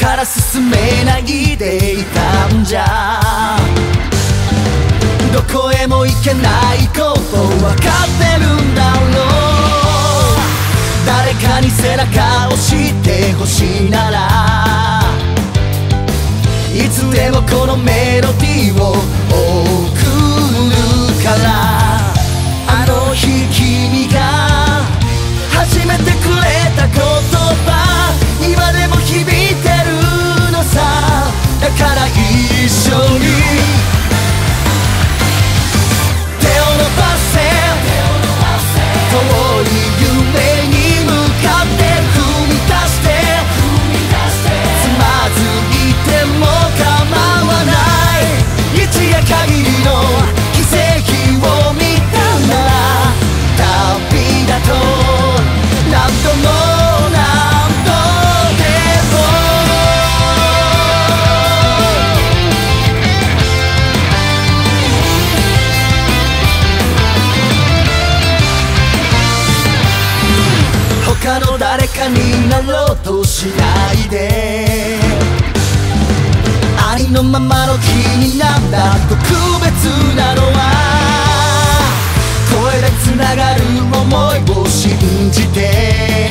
から進めないでいたんじゃ。どこへも行けないこと分かってるんだろう。誰かに背中を押してほしいなら、いつでもこのメロディーを送るから。あの日君が初めてくれた言葉、今でも響いてるのさ。だから一緒に手を伸ばせ、遠い夢に向かって踏み出して、つまずいても構わない。一夜限りの奇跡を見たなら、旅だと何度も何度でも。他の誰かになろうとしないで、ありのままの君なんだ。特別なのは声でつながる想いを信じて、